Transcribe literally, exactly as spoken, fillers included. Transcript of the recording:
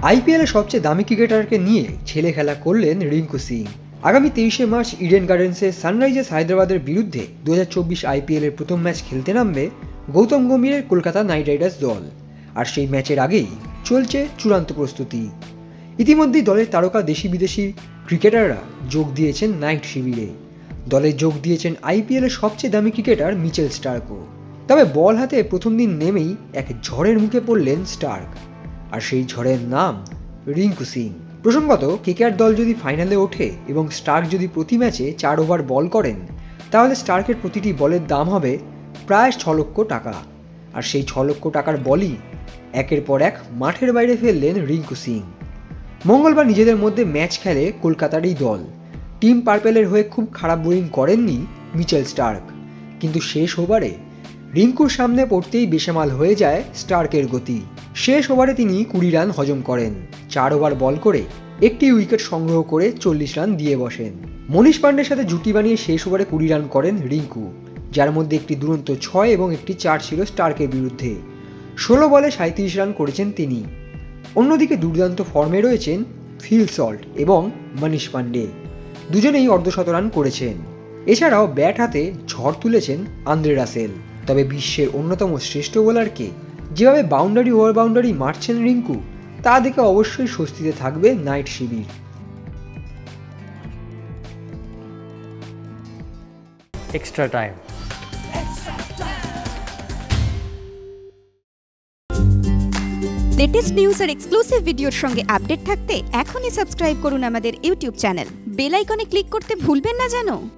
আইপিএলের সবচেয়ে দামি ক্রিকেটারকে নিয়ে ছেলে খেলা করলেন রিঙ্কু সিং। আগামী তেইশে মার্চ ইডেন গার্ডেন্সে সানরাইজার্স হায়দ্রাবাদের বিরুদ্ধে দু হাজার চব্বিশ আইপিএলের প্রথম ম্যাচ খেলতে নামবে গৌতম গম্ভীরের কলকাতা নাইট রাইডার্স দল। আর সেই ম্যাচের আগেই চলছে চূড়ান্ত প্রস্তুতি। ইতিমধ্যেই দলের তারকা দেশি বিদেশি ক্রিকেটাররা যোগ দিয়েছেন নাইট শিবিরে। দলে যোগ দিয়েছেন আইপিএলের সবচেয়ে দামি ক্রিকেটার মিচেল স্টার্কও। তবে বল হাতে প্রথম দিন নেমেই এক ঝড়ের মুখে পড়লেন স্টার্ক, আর সেই ঝড়ের নাম রিঙ্কু সিং। প্রসঙ্গত, কেকেআর দল যদি ফাইনালে ওঠে এবং স্টার্ক যদি প্রতি ম্যাচে চার ওভার বল করেন, তাহলে স্টার্কের প্রতিটি বলের দাম হবে প্রায় ছ লক্ষ টাকা। আর সেই ছ লক্ষ টাকার বলই একের পর এক মাঠের বাইরে ফেললেন রিঙ্কু সিং। মঙ্গলবার নিজেদের মধ্যে ম্যাচ খেলে কলকাতারই দল। টিম পার্পেলের হয়ে খুব খারাপ বোলিং করেননি মিচেল স্টার্ক, কিন্তু শেষ ওভারে রিঙ্কুর সামনে পড়তেই বেসামাল হয়ে যায় স্টার্কের গতি। শেষ ওভারে তিনি কুড়ি রান হজম করেন। চার ওভার বল করে একটি উইকেট সংগ্রহ করে চল্লিশ রান দিয়ে বসেন। মনীষ পান্ডের সাথে জুটি বানিয়ে শেষ ওভারে কুড়ি রান করেন রিঙ্কু, যার মধ্যে একটি দুরন্ত ছয় এবং একটি চার ছিল স্টার্কের বিরুদ্ধে। ষোলো বলে সাঁত্রিশ রান করেছেন তিনি। অন্যদিকে দুর্দান্ত ফর্মে রয়েছেন ফিল সল্ট এবং মনীষ পান্ডে, দুজনেই অর্ধশত রান করেছেন। এছাড়াও ব্যাট হাতে ঝড় তুলেছেন আন্দ্রে রাসেল। তবে বিশ্বের অন্যতম শ্রেষ্ঠ বোলারকে যেভাবে বাউন্ডারি ওভার বাউন্ডারি মারছেন রিঙ্কু, তা দেখে অবশ্যই স্বস্তিতে থাকবে নাইট শিবির। Extra time. লেটেস্ট নিউজ আর এক্সক্লুসিভ ভিডিওর সঙ্গে আপডেট থাকতে এখনই সাবস্ক্রাইব করুন আমাদের ইউটিউব চ্যানেল। বেল আইকনে ক্লিক করতে ভুলবেন না যেন।